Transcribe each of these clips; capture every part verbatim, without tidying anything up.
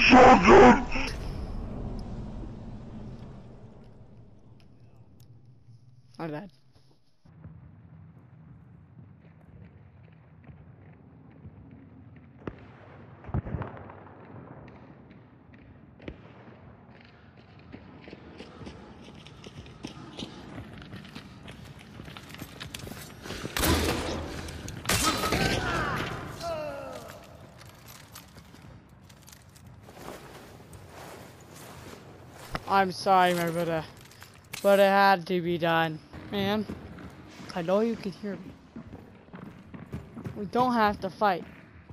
shotgun! My bad. I'm sorry, my brother, but it had to be done. Man, I know you can hear me. We don't have to fight.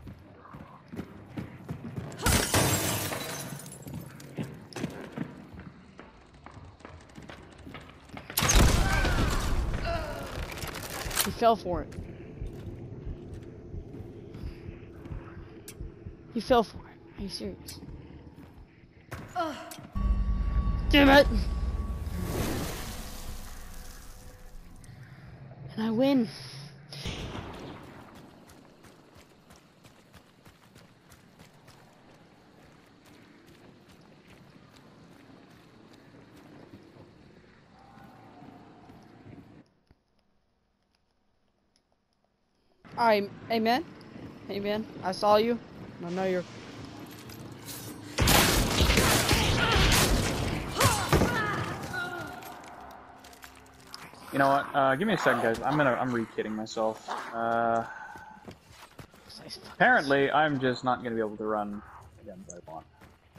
He fell for it. He fell for it. Are you serious? Damn it! And I win. Alright, amen. Amen. I saw you. I know you're. You know what? Uh, give me a second, guys. I'm gonna. I'm re-kidding myself. Uh, apparently, I'm just not gonna be able to run the guns I want.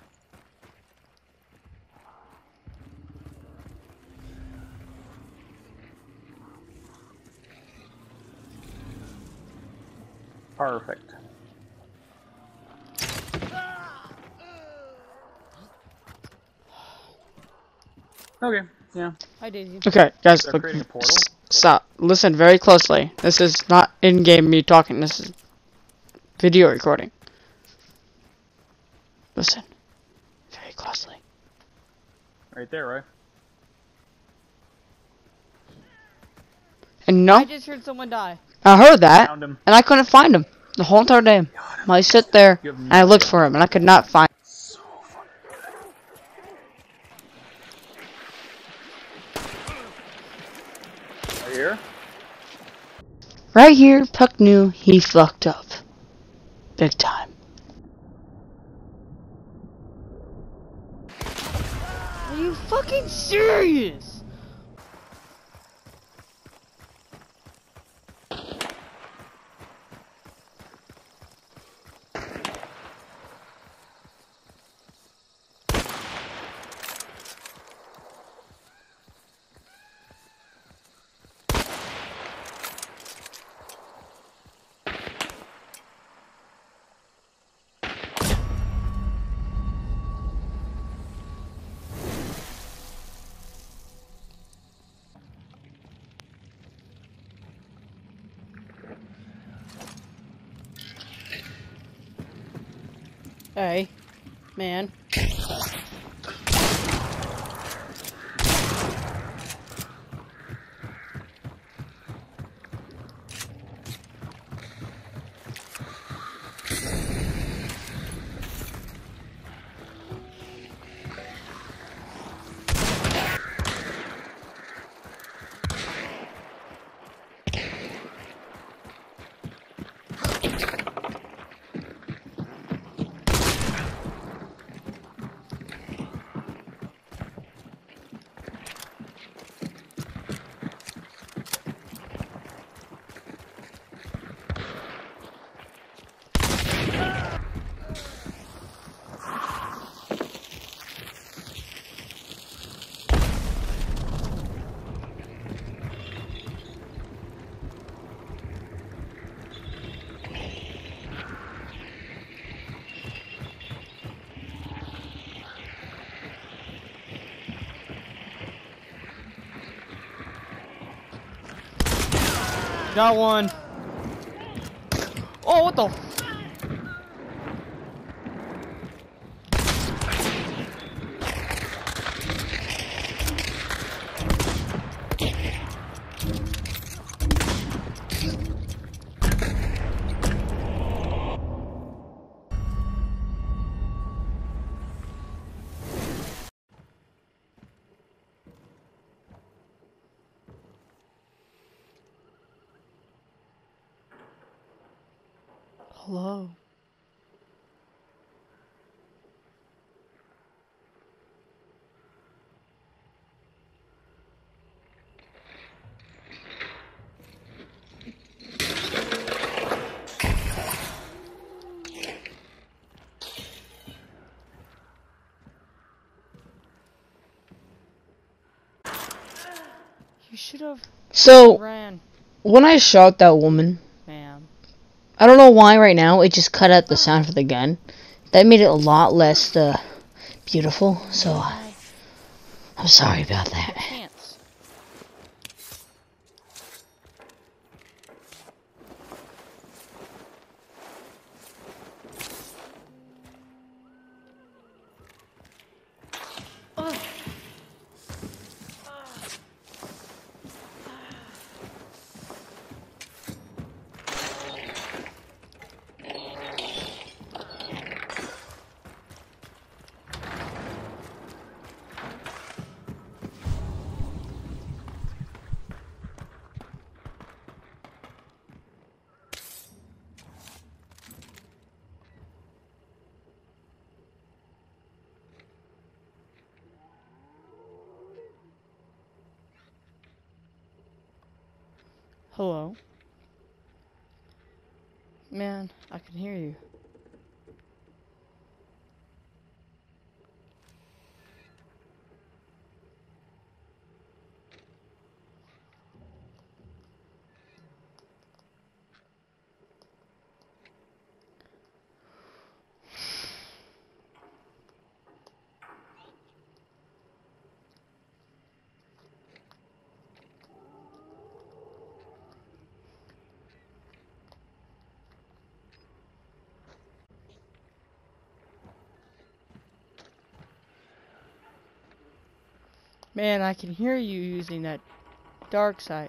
Perfect. Okay. Yeah. Hi, Daisy. Okay, guys, They're look, creating a portal. s- stop. Listen very closely. This is not in-game me talking. This is video recording. Listen very closely. Right there, right? And no, I just heard someone die. I heard that, Found him. and I couldn't find him the whole entire day. I sit there and I looked for him, and I could not find. So fucking good. Right here. Right here, Puck knew he fucked up, big time. Are you fucking serious? Hey, man. Got one. Oh, what the? Hello. You should have So, ran, when I shot that woman, ma'am. I don't know why right now it just cut out the sound for the gun. That made it a lot less uh, beautiful, so I'm sorry about that. Pants. Hello? Man, I can hear you. Man, I can hear you using that dark side.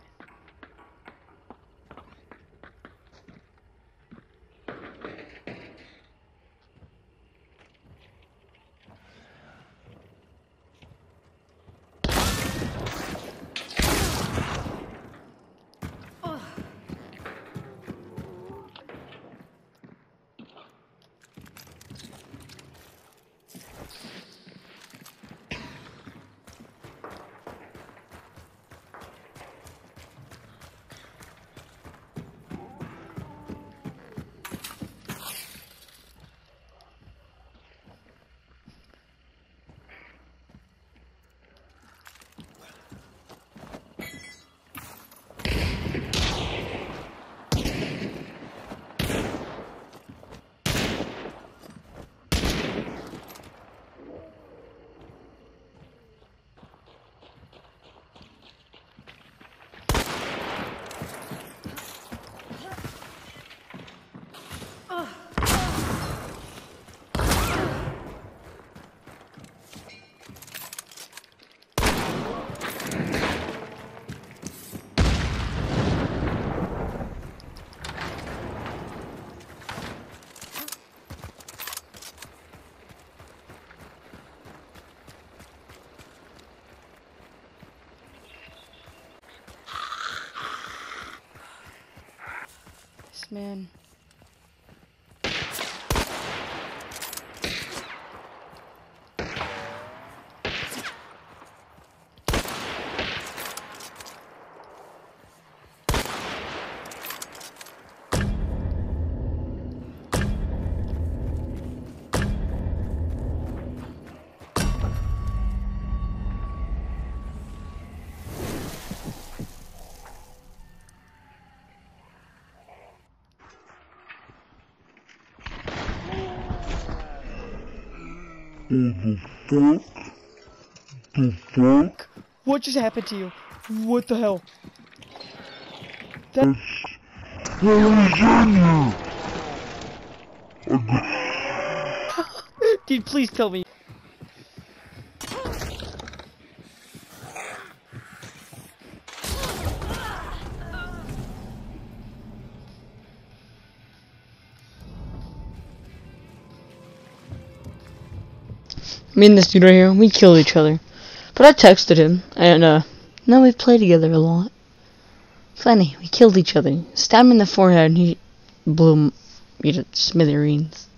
This man. The fuck? The fuck? What just happened to you? What the hell? That Dude, please tell me. Me and this dude right here, we killed each other. But I texted him, and uh, now we play together a lot. Funny, we killed each other. Stabbed him in the forehead, and he blew him, me to smithereens.